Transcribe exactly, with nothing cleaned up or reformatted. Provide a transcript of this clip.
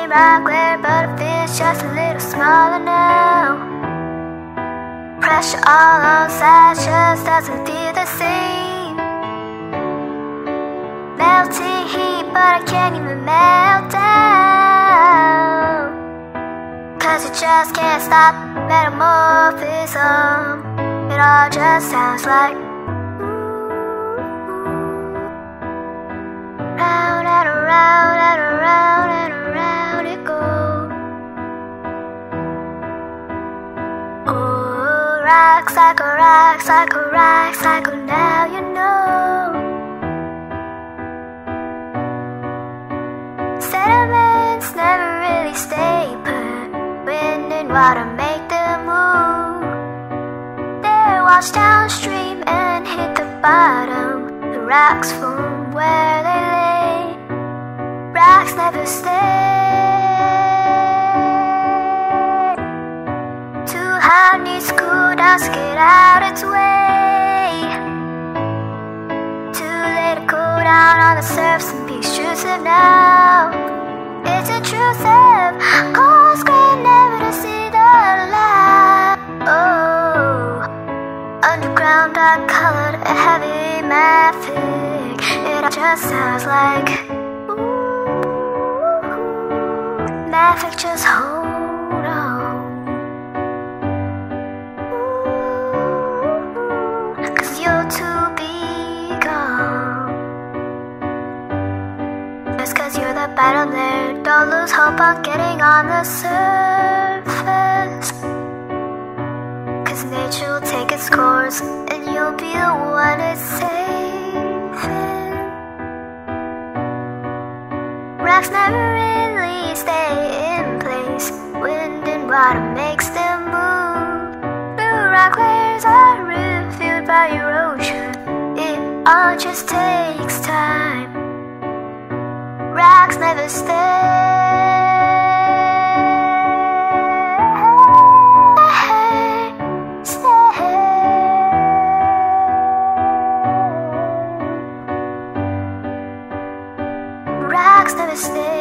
same rockler, but it feels just a little smaller now. Pressure all on sides just doesn't feel the same. Melting heat, but I can't even melt down. Cause you just can't stop metamorphism. It all just sounds like round and around and around and around it goes. Oh, rock cycle, rock cycle, rock cycle, now you know. Sediments never really stay put. Wind and water make them move. They wash downstream and hit the bottom. The rocks form where they lay. Rocks never stay. Too hot needs to cool down to get out its way. Too late to cool down on the surface and be extrusive now. It's intrusive, cold screen never to see the light. Oh, underground dark colored and heavy mafic. It all just sounds like ooh, mafic, just hold on. Ooh, cause you're to be gone. Just cause you're the bottom there, don't lose hope on getting on the surface. Cause nature will take its course and you'll be the one it's saving. Rocks never really stay in place. Wind and water makes them move. New rock layers are revealed by erosion. It all just takes time. Rocks never stay. Rocks never stay.